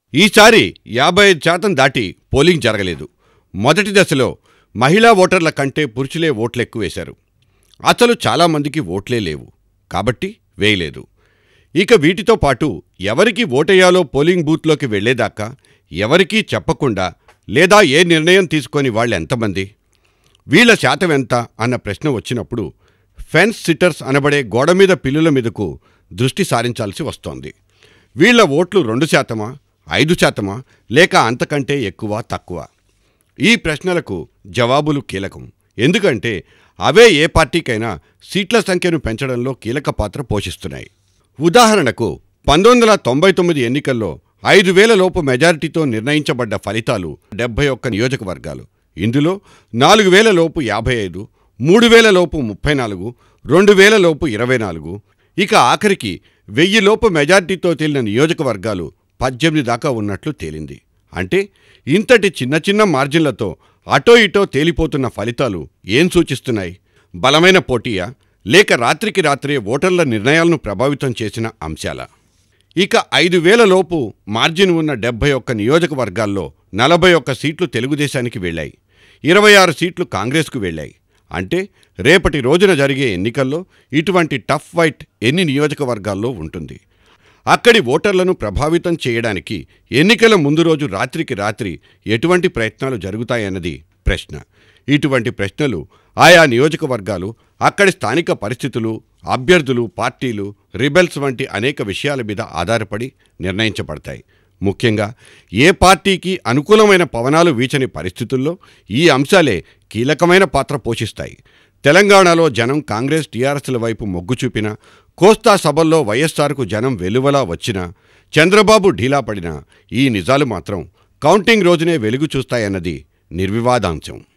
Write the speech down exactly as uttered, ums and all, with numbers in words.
ఈసారి యాభై ఐదు శాతం దాటి పోలింగ్ జరగలేదు. మొదటి దశలో మహిళా ఓటర్ల కంటే పురుషులే ఓట్లెక్కువ వేశారు. అసలు చాలామందికి ఓట్లే లేవు కాబట్టి వేయలేదు. ఇక వీటితో పాటు ఎవరికి ఓటేయాలో పోలింగ్ బూత్లోకి వెళ్లేదాకా ఎవరికీ చెప్పకుండా లేదా ఏ నిర్ణయం తీసుకొని వాళ్ళెంతమంది, వీళ్ల శాతం ఎంత అన్న ప్రశ్న వచ్చినప్పుడు ఫెన్స్ సిట్టర్స్ అనబడే గోడమీద పిల్లుల మీదకు దృష్టి సారించాల్సి వస్తోంది. వీళ్ల ఓట్లు రెండు శాతమా, ఐదు శాతమా, లేక అంతకంటే ఎక్కువ తక్కువ? ఈ ప్రశ్నలకు జవాబులు కీలకం. ఎందుకంటే అవే ఏ పార్టీకైనా సీట్ల సంఖ్యను పెంచడంలో కీలక పాత్ర పోషిస్తున్నాయి. ఉదాహరణకు పంతొమ్మిది వందల తొంభై తొమ్మిది ఎన్నికల్లో ఐదు వేల లోపు మెజారిటీతో నిర్ణయించబడ్డ ఫలితాలు డెబ్బై ఒక్క నియోజకవర్గాలు. ఇందులో నాలుగు వేల లోపు యాభై ఐదు, మూడు వేల లోపు ముప్పై నాలుగు, రెండు వేల లోపు ఇరవై నాలుగు, ఇక ఆఖరికి వెయ్యి లోపు మెజారిటీతో తేలిన నియోజకవర్గాలు పద్దెనిమిది దాకా ఉన్నట్లు తేలింది. అంటే ఇంతటి చిన్న చిన్న మార్జిన్లతో అటో ఇటో తేలిపోతున్న ఫలితాలు ఏం సూచిస్తున్నాయి? బలమైన పోటీయా, లేక రాత్రికి రాత్రే ఓటర్ల నిర్ణయాలను ప్రభావితం చేసిన అంశాలా? ఇక ఐదు వేల లోపు మార్జిన్ ఉన్న డెబ్బై ఒక్క నియోజకవర్గాల్లో నలభై ఒక్క సీట్లు తెలుగుదేశానికి వెళ్లాయి, ఇరవై ఆరు సీట్లు కాంగ్రెస్కు వెళ్లాయి. అంటే రేపటి రోజున జరిగే ఎన్నికల్లో ఇటువంటి టఫ్ ఫైట్ ఎన్ని నియోజకవర్గాల్లో ఉంటుంది? అక్కడి ఓటర్లను ప్రభావితం చేయడానికి ఎన్నికల ముందు రోజు రాత్రికి రాత్రి ఎటువంటి ప్రయత్నాలు జరుగుతాయన్నది ప్రశ్న. ఇటువంటి ప్రశ్నలు ఆయా నియోజకవర్గాలు, అక్కడి స్థానిక పరిస్థితులు, అభ్యర్థులు, పార్టీలు, రిబెల్స్ వంటి అనేక విషయాల మీద ఆధారపడి నిర్ణయించబడతాయి. ముఖ్యంగా ఏ పార్టీకి అనుకూలమైన పవనాలు వీచని పరిస్థితుల్లో ఈ అంశాలే కీలకమైన పాత్ర పోషిస్తాయి. తెలంగాణలో జనం కాంగ్రెస్ టీఆర్ఎస్ల వైపు మొగ్గు చూపినా, కోస్తా సభల్లో వైఎస్ఆర్కు జనం వెలువలా వచ్చినా, చంద్రబాబు ఢీలా పడినా ఈ నిజాలు మాత్రం కౌంటింగ్ రోజునే వెలుగు చూస్తాయన్నది నిర్వివాదాంశం.